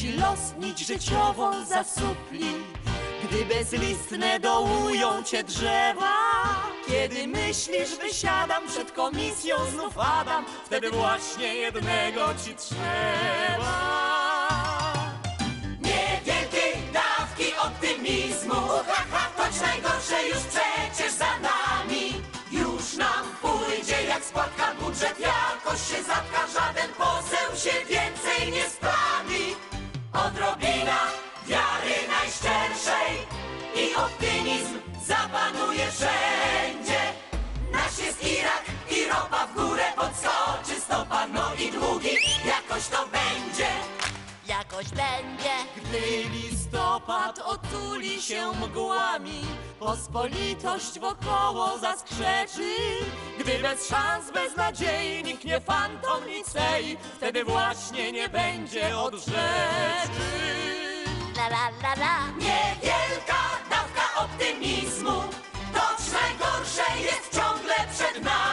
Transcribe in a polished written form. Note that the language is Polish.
ci los nić życiową zasupli. Gdy bezlistne dołują cię drzewa, kiedy myślisz, wysiadam, przed komisją znów Adam, wtedy właśnie jednego ci trzeba. Niewielkiej dawki optymizmu, choć najgorsze już przecież za nami. Już nam pójdzie jak spłatka, budżet jakoś się zatka, żaden poseł się więcej nie sprawi. Odrobina wiary najszczerszej i optymizm zapanuje wszędzie. Nasz jest Irak i ropa w górę podskoczy stopa, no i długi, jakoś to będzie. Jakoś będzie. Gdy listopad otuli się mgłami, pospolitość wokoło zaskrzeczy. Gdy bez szans, bez nadziei niknie fantom Nicei, wtedy właśnie nie będzie od rzeczy. La la la la. Niewielka dawka optymizmu, choć najgorsze jest ciągle przed nami.